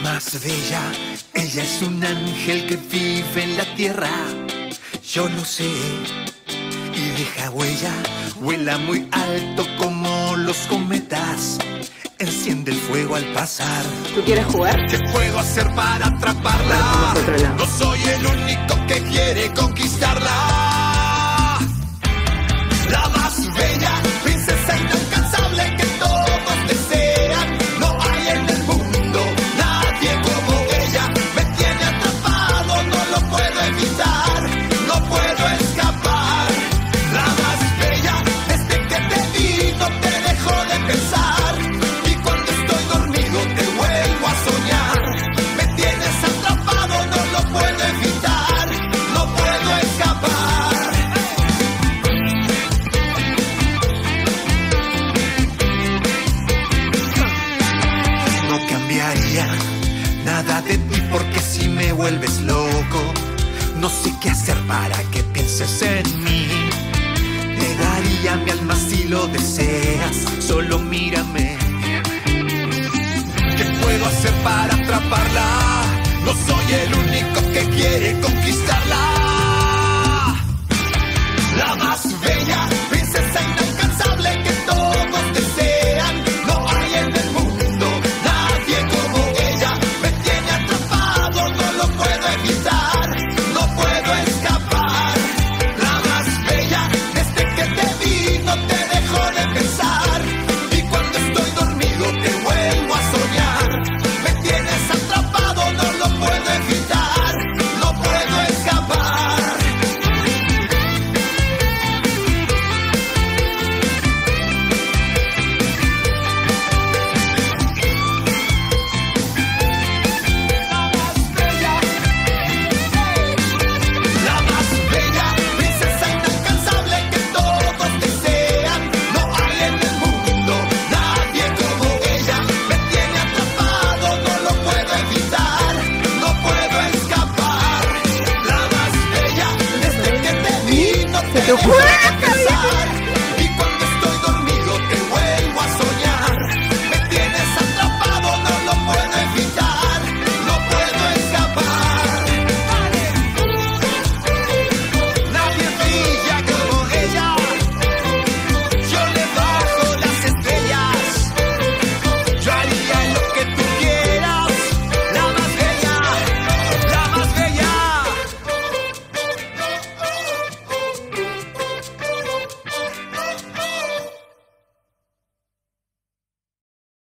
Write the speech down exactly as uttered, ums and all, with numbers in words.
más bella, ella es un ángel que vive en la tierra. Yo lo sé y deja huella, vuela muy alto como los cometas, enciende el fuego al pasar. ¿Tú quieres jugar? ¿Qué puedo hacer para atraparla? No soy el único que quiere conquistarla. La más bella, princesa inalcanzable que todos desean. No hay en el mundo nadie como ella. Me tiene atrapado, no lo puedo evitar, no puedo escapar. La más bella, desde que te vi no te dejo de pensar. Y cuando estoy dormido te vuelvo a soñar. Me tienes atrapado, no lo puedo evitar, no puedo escapar. No cambiaría nada de ti porque si me vuelves loco, no sé qué hacer para que pienses en mí. Te daría mi alma si lo deseas, solo mírame. ¿Qué puedo hacer para atraparla? No soy el único que quiere conquistarla. La más bella.